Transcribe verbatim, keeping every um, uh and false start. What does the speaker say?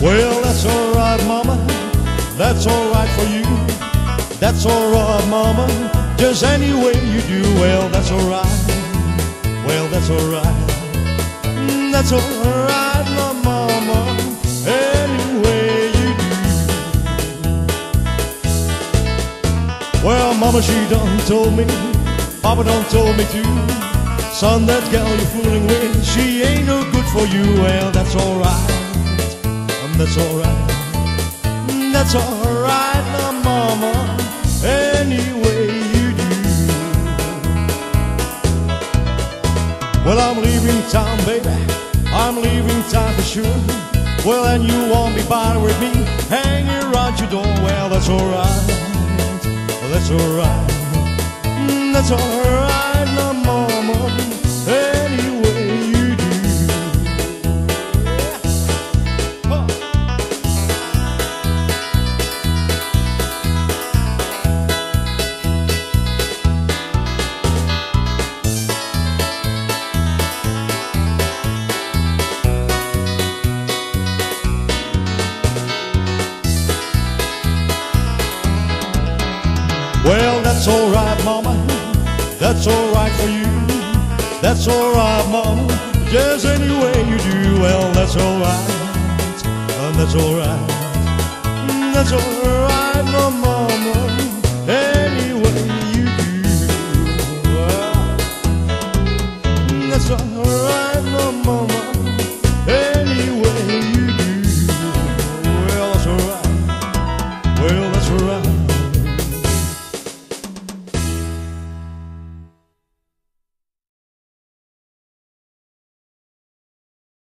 Well, that's alright, mama, that's alright for you. That's alright, mama, just any way you do. Well, that's alright, well, that's alright. That's alright, my mama, any way you do. Well, mama, she done told me, papa done told me too. Son, that gal you're fooling with, she ain't no good for you. Well, that's alright, that's alright, that's alright, my mama, any way you do. Well, I'm leaving town, baby, I'm leaving town for sure. Well, and you won't be bothered with me hanging around your door. Well, that's alright, that's alright, that's alright, my mama, any way you do. Huh. Well, that's alright, mama, that's alright for you. That's alright, mama, just any way you do. Well, that's alright, and that's alright, that's alright, mama.